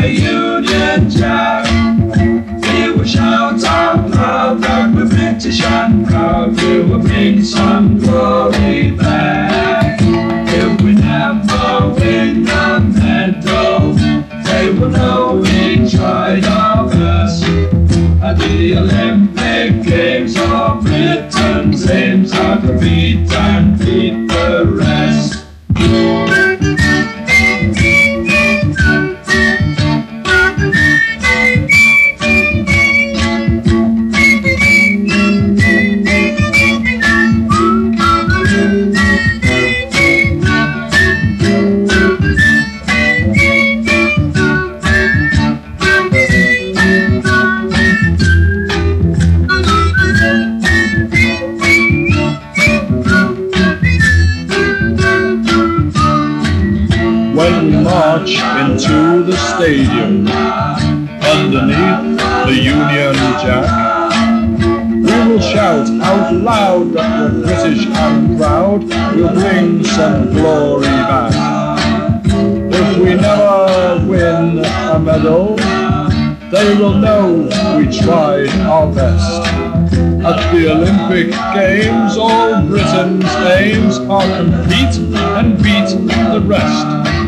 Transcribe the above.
the Union Jack. We will shout out loud that we're British and proud. We will bring some glory back. If we never win a medal, they will know we tried our best. At the Olympic Games of Britain's aims are to beat and beat the rest. When we march into the stadium underneath the Union Jack, we will shout out loud that we're British and proud. We'll bring some glory back. If we never win a medal, they will know we tried our best. At the Olympic Games, all Britain's aims are compete and beat the rest.